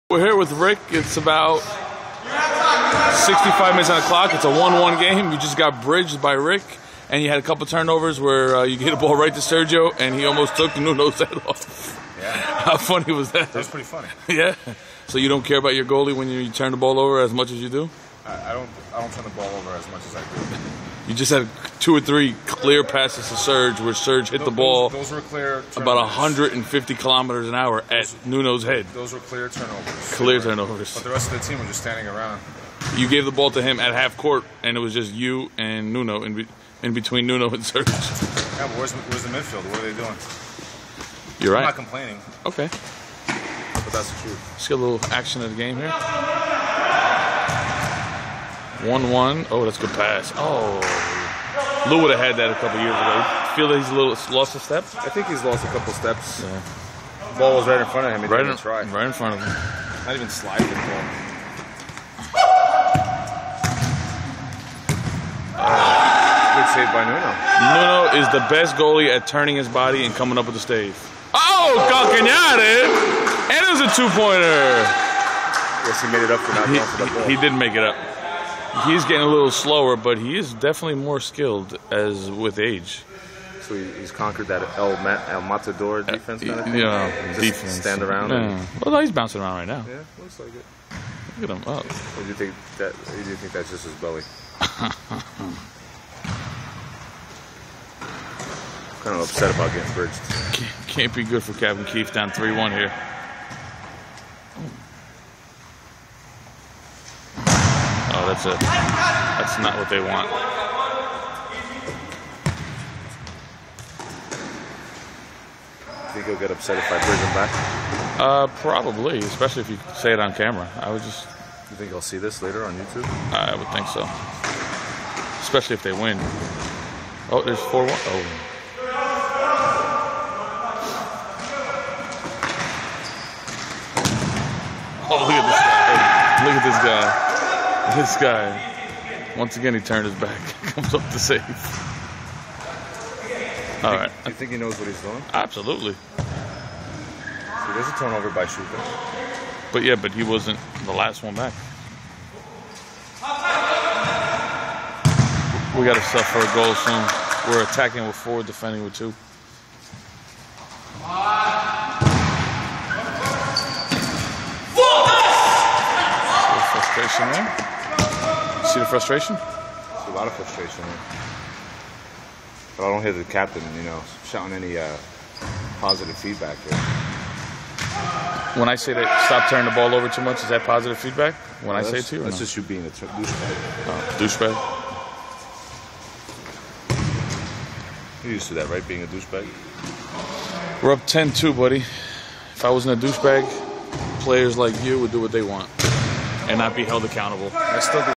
We're here with Rick. It's about 65 minutes on the clock. It's a 1-1 game. You just got bridged by Rick, and you had a couple turnovers where you hit a ball right to Sergio, and he almost took Nuno's head off. Yeah. How funny was that? That was pretty funny. Yeah. So you don't care about your goalie when you turn the ball over as much as you do? I don't turn the ball over as much as I do. You just had 2 or 3 clear passes to Serge where Serge hit the ball those were clear turnovers. About 150 kilometers an hour at Nuno's head. Those were clear turnovers. Clear turnovers. But the rest of the team were just standing around. You gave the ball to him at half court, and it was just you and Nuno in between Nuno and Serge. Yeah, but where's the midfield? What are they doing? You're right. I'm not complaining. Okay. But that's the truth. Let's get a little action of the game here. 1-1. Oh, that's a good pass. Oh. Lou would have had that a couple years ago. Feel that he's a little lost a step? I think he's lost a couple steps. Yeah. The ball was right in front of him. He Right didn't even try. Right in front of him. Not even sliding the ball. Good save by Nuno. Nuno is the best goalie at turning his body and coming up with the stave. Oh, Calcañare! And it was a 2-pointer. Yes, he made it up for not going for the ball. He did make it up. He's getting a little slower, but he is definitely more skilled as with age. So he's conquered that El Matador defense kind of thing? Yeah, Just defense. stand around? Yeah. Well, no, he's bouncing around right now. Yeah, looks like it. Look at him. Oh. Or do you think that's just his belly? Kind of upset about getting bridged. Can't be good for Captain Keith down 3-1 here. Oh, that's not what they want. Think he'll get upset if I bridge him back? Probably, especially if you say it on camera. You think I'll see this later on YouTube? I would think so. Especially if they win. Oh, there's 4-1. Oh. Oh, look at this guy. Look at this guy. This guy. Once again, he turned his back. Comes up to save. All right. Do you think he knows what he's doing? Absolutely. See, there's a turnover by Shuka. But he wasn't the last one back. We got to stuff for a goal soon. We're attacking with 4, defending with 2. Frustration there. See the frustration? There's a lot of frustration there. But I don't hear the captain, shouting any positive feedback here. When I say that stop turning the ball over too much, is that positive feedback? When I say it to you? That's just you being a douchebag. Douchebag? You're used to that, right? Being a douchebag? We're up 10-2, buddy. If I wasn't a douchebag, players like you would do what they want and not be held accountable. I still